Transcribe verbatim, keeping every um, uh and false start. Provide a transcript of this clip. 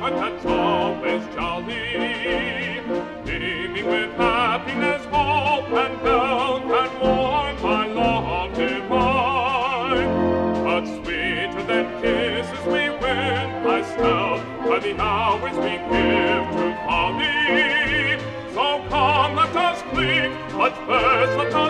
that's always jolly, beaming with happiness, hope, and health, and more, my love divine. But sweeter than kisses we win by stealth, by the hours we give to folly. So come, let us cling, but first let us